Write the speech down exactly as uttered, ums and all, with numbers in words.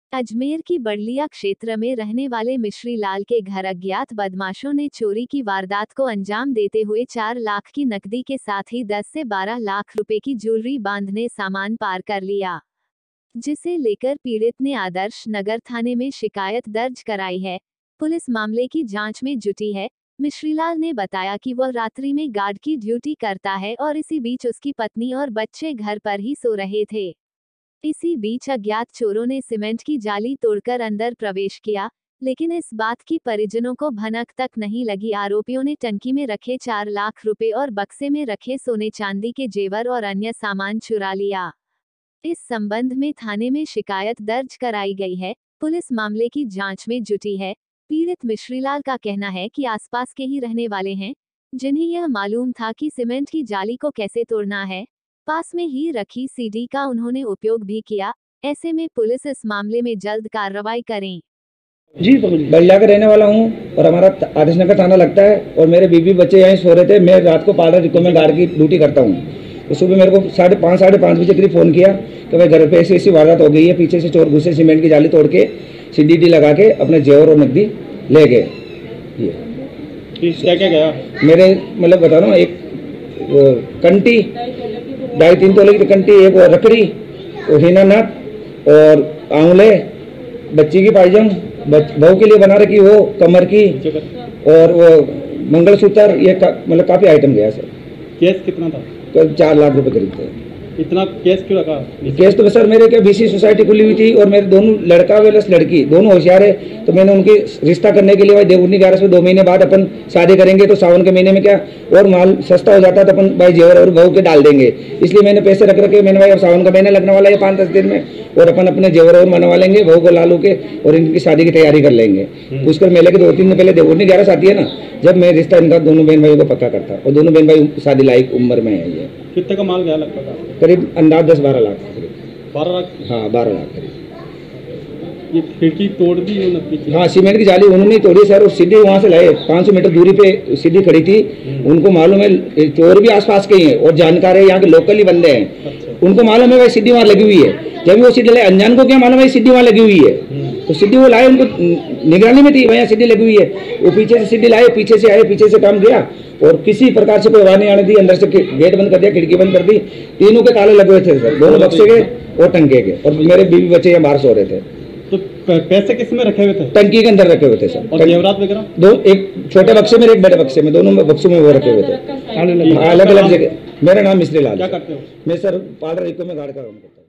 अजमेर की बड़लिया क्षेत्र में रहने वाले मिश्री लाल के घर अज्ञात बदमाशों ने चोरी की वारदात को अंजाम देते हुए चार लाख की नकदी के साथ ही दस से बारह लाख रुपए की ज्वेलरी बांधने सामान पार कर लिया, जिसे लेकर पीड़ित ने आदर्श नगर थाने में शिकायत दर्ज कराई है। पुलिस मामले की जांच में जुटी है। मिश्रीलाल ने बताया कि वह रात्रि में गार्ड की ड्यूटी करता है और इसी बीच उसकी पत्नी और बच्चे घर पर ही सो रहे थे। इसी बीच अज्ञात चोरों ने सीमेंट की जाली तोड़कर अंदर प्रवेश किया, लेकिन इस बात की परिजनों को भनक तक नहीं लगी। आरोपियों ने टंकी में रखे चार लाख रुपए और बक्से में रखे सोने चांदी के जेवर और अन्य सामान चुरा लिया। इस संबंध में थाने में शिकायत दर्ज कराई गई है। पुलिस मामले की जांच में जुटी है। पीड़ित मिश्रीलाल का कहना है कि आसपास के ही रहने वाले हैं, जिन्हें यह मालूम था कि सीमेंट की जाली को कैसे तोड़ना है। पास में ही रखी सीडी का उन्होंने उपयोग भी किया। ऐसे में पुलिस इस मामले में जल्द कार्रवाई करें। जी, बड़लिया का रहने वाला हूँ और हमारा आदर्श नगर थाना लगता है और मेरे बीवी बच्चे यहीं सो रहे थे। मैं रात को पार्लर रिकॉर्ड गार्ड की ड्यूटी करता हूँ। तो सुबह मेरे को साढ़े पाँच साढ़े पाँच बजे करीब फ़ोन किया कि भाई घर पे ऐसी ऐसी वारदात हो गई है, पीछे से चोर घुसे, सीमेंट की जाली तोड़ के सीडी डी लगा के अपने जेवर और नकदी ले गए। ये क्या क्या गया? मेरे मतलब बता रहा हूँ, एक कंटी ढाई तीन तोले की कंटी, एक वो रकड़ी, और हीना नट और आंवले, बच्ची की पायजम, बहू के लिए बना रखी वो कमर की, और वो मंगलसूत्र, ये का, मतलब काफ़ी आइटम गया सर। केस कितना था? तो चार लाख रुपए करीब थे। इतना केस क्यों रखा? केस तो सर मेरे क्या बीसी सोसाइटी खुली हुई थी और मेरे दोनों लड़का प्लस लड़की दोनों होशियार है, तो मैंने उनकी रिश्ता करने के लिए भाई देवउठनी ग्यारह से दो महीने बाद अपन शादी करेंगे तो सावन के महीने में क्या और माल सस्ता हो जाता है, तो अपन भाई जेवर और बहू के डाल देंगे। इसलिए मैंने पैसे रख रखे, मैंने भाई अब सावन का महीना लगने वाला है पाँच दस दिन में, और अपन अपने जेवर और मनवा लेंगे, बहू को लालू के, और इनकी शादी की तैयारी कर लेंगे। पुष्कर मेले के दो तीन दिन पहले देवउठनी ग्यारह आती है ना, जब मैं रिश्ता इनका दोनों बहन भाई को पक्का करता, और दोनों बहन भाई शादी लायक उम्र में है। ये कितने का माल गया लगता था? करीब अंदाज दस बारह लाख करीब। बारह लाख? हाँ, बारह लाख करीब। ये खिड़की तोड़ दी उन्होंने? हाँ, सीमेंट की जाली उन्होंने ही तोड़ी सर, और सीधी वहाँ से लाए, पाँच सौ मीटर दूरी पे सीधी खड़ी थी। उनको मालूम है चोर भी आसपास के ही हैं और जानकार है, यहाँ के लोकल ही बंदे हैं। अच्छा। उनको मालूम है भाई सीधी वहाँ लगी हुई है। जब वो सीधी लाए, अनजान को क्या मालूम है सीधी वहाँ लगी हुई है, तो सीधी वो लाए, उनको निगरानी में थी भैया सीधी लगी हुई है। वो पीछे से सीधी लाए, पीछे से आए, पीछे से काम किया और किसी प्रकार से कोई आवाज नहीं आने दी। अंदर से गेट बंद कर दिया, खिड़की बंद कर दी। तीनों के ताले लगे हुए थे सर, दोनों बक्से के और टंके के, और मेरे बीवी बच्चे यहाँ बाहर सो रहे थे। तो पैसे किस में रखे हुए थे? टंकी के अंदर रखे हुए थे सर। और जेवरात वगैरह? दो, एक छोटे बक्से में, एक बड़े बक्से में, दोनों बक्सों में वो रखे हुए थे, अलग अलग जगह। मेरा नाम मिश्री लाल। क्या करते हो? मैं सर पार्लर इको में गार्ड का काम करता हूँ।